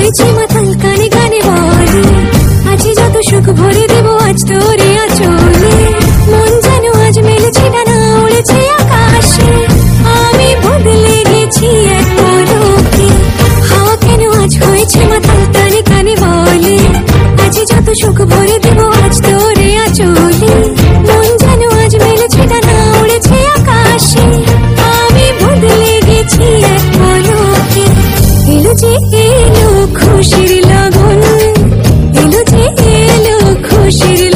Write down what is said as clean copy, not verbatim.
হয়েছে মাতাল কানে কানে বলে আছে যত সুখ ভরে দেব আজ তোরে আঁচলে মন যেন আজ মেলেছে ডানা উড়েছে আকাশে আমি বদলে গেছি এক পলকে হাওয়া কেন আজ হয়েছে মাতাল কানে কানে বলে আছে যত সুখ ভরে দেব আজ তোরে আঁচলে মন যেন আজ মেলেছে ডানা উড়েছে আকাশে আমি বদলে গেছি এক পলকে এলো যে এলো খুশির লগন এলো যে এলো খুশির